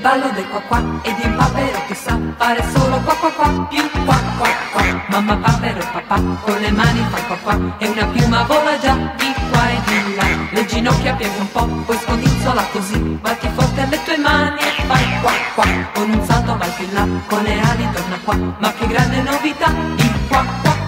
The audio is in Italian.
ballo del qua qua e di un papero che sa fare solo qua qua qua, più qua qua qua. Mamma papero e papà con le mani fa qua qua e una piuma vola già di qua e di là. Le ginocchia piega un po', poi scodinzola così, batti forte alle tue mani e fai qua qua. Con un salto vai più in là, con le ali torna qua, ma che grande novità, il qua qua